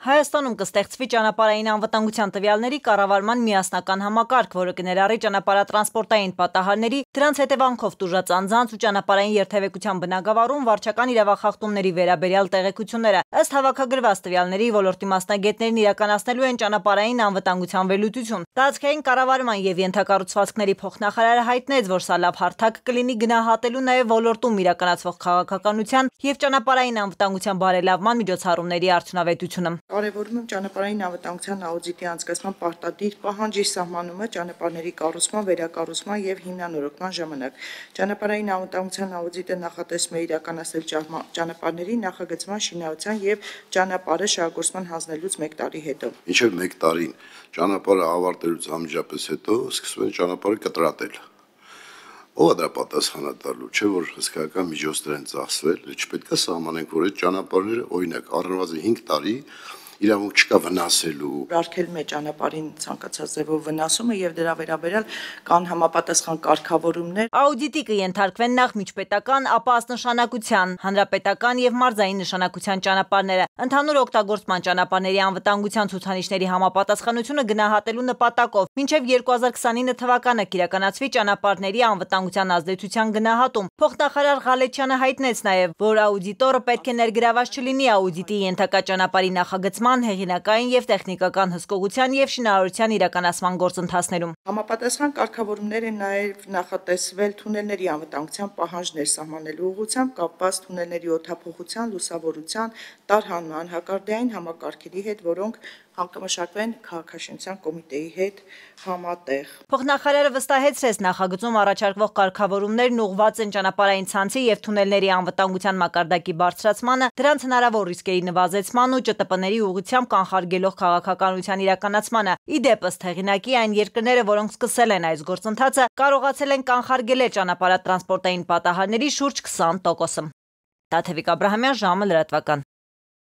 Հայաստանում կստեղծվի ճանապարհային անվտանգության տվյալների կառավարման միասնական համակարգ, որը կներառի ճանապարհատրանսպորտային պատահարների, դրանց հետևանքով տուժած անձանց ու ճանապարհային երթևեկության բնագավառում վարչական իրավախախտումների վերաբերյալ տեղեկությունները։ Ըստ հավաքագրված տվյալների, ոլորտի մասնագետներն իրականացնելու են ճանապարհային անվտանգության վերլուծություն։ Տարածքային կառավարման եւ ենթակառուցվածքների փոխնախարարը հայտնեց, որ սա լավ հարթակ կլինի գնահատելու նաեւ ոլորտում իրականացվող քաղաքականության եւ ճանապարհային անվտանգության բարելավման միջոցառումների արդյունավետությունը։ Կարևորում եմ ճանապարհային անվտանգության աուդիտի անցկացման պարտադիր պահանջի սահմանումը ճանապարհների կառուցման, վերակառուցման եւ հիմնանորոգման ժամանակ։ Ճանապարհային անվտանգության աուդիտը նախատեսվում է իրականացնել ճանապարհների նախագծման, շինարարության եւ ճանապարհը շահագործման հանձնելուց 1 տարի հետո։ Մինչեւ 1 տարին ճանապարհը ավարտելուց անմիջապես հետո սկսվում է ճանապարհը կտրատել։ Ով է դրա պատասխանատու, չէ՞ որ հսկայական միջոցներ են ծախսվել, չպետք է սահմանենք, որ այդ ճանապարհները, օրինակ, առնվազն 5 տարի իրավունք չկա վնասելու։ Արգելում է ճանապարհին ցանկացած ձևով վնասումը եւ դրա վերաբերյալ կան համապատասխան կարգավորումներ։ Աուդիտի կենթարկվեն նախ միջպետական, ապա ազնշանակության, հանրապետական եւ մարզային նշանակության ճանապարհները։ Ընդհանուր օգտագործման ճանապարհների անվտանգության ցուցանիշների համապատասխանությունը գնահատելու նպատակով մինչեւ 2029 թվականը կիրականացվի ճանապարհների անվտանգության ազդեցության գնահատում։ Փոխնախարար Ղալեչյանը հայտնեց նաեւ, որ աուդիտորը պետք է ներգրաված չլինի աուդիտի ենթակա ճանապարհի նախագծման, հեղինակային եւ տեխնիկական հսկողության եւ շինարարության իրականացման գործընթացներում։ Համապատասխան կարգավորումներ են նաեւ նախատեսվել թունելների անվտանգության պահանջներ սահմանելու ուղղությամբ կապված թունելների օդափոխության, լուսավորության, տարհանման, հակարդային համակարգերի հետ, որոնք կմշակվեն քաղաքաշինության կոմիտեի հետ համատեղ։ Փոխնախարարը վստահեցրեց, նախագծում առաջարկվող կարգավորումներն ուղղված են ճանապարհային ցանցի եւ թունելների անվտանգության մակարդակի բարձրացմանը, դրանց հնարավոր ռիսկերի նվազեցման ու ՃՏՊ-ների ուղղությամբ կանխարգելող քաղաքականության իրականացմանը։ Ի դեպ, ըստ հեղինակի, այն երկրները, որոնք սկսել են այս գործընթացը, կարողացել են կանխարգելել ճանապարհատրանսպորտային պատահարների շուրջ 20%։ Տաթևիկ Աբրահամյան, ժամը լրատվական։